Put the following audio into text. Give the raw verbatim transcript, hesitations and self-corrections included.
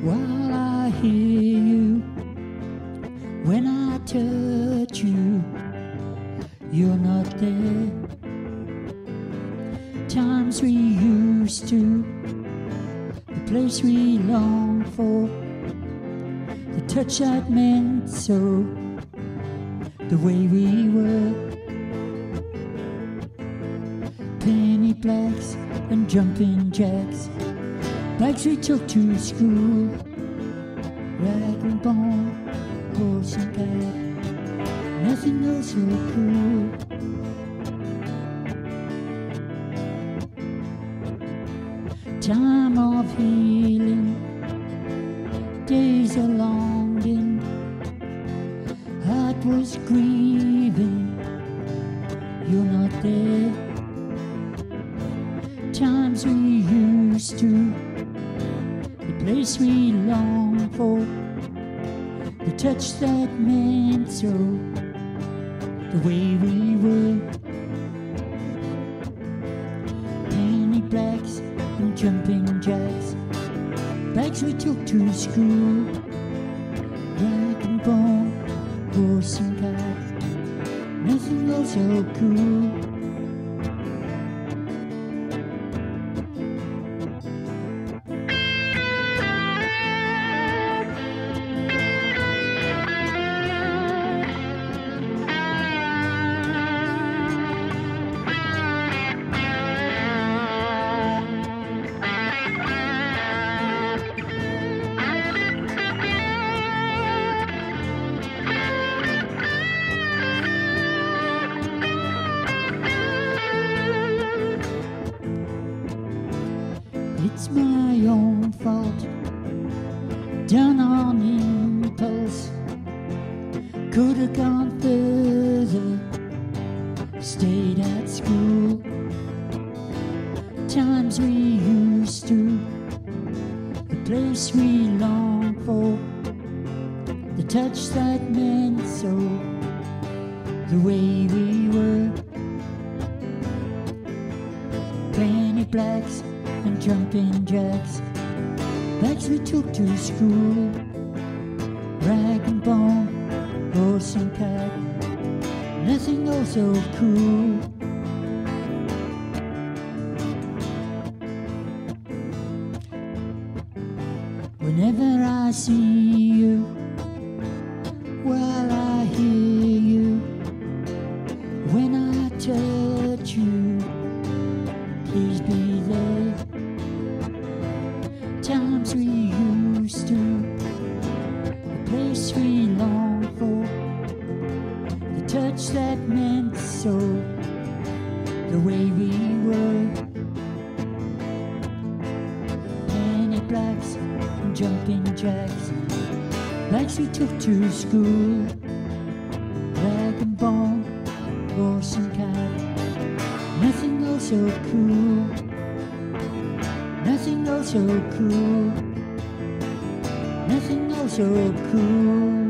while I hear you. When I touch you, you're not there. Times we used to, the place we longed for, the touch that meant so, the way we were. Penny blacks and jumping jacks, bags we took to school, rag and bone, horse and cat, nothing else so cool. Time of healing, days of longing, heart was grieving, you're not there. Times we used to, the place we longed for, the touch that meant so, the way we were. Penny blacks and jumping jacks, bags we took to school, rag and bone, horse and cat, nothing else so cool. It's my own fault, done on impulse. Could have gone further, stayed at school. Times we used to, the place we longed for, the touch that meant so, the way we were. Penny blacks and jumping jacks, bags we took to school, rag and bone, horse and cat, nothing else so cool. Whenever I see you, while I hear you, when I touch you, please be there. Times we used to, the place we longed for, the touch that meant so, the way we were. Penny blacks and jumping jacks, bags we took to school, rag and bone, horse and cat, nothing else so cool. Nothing else so cool, nothing else so cool.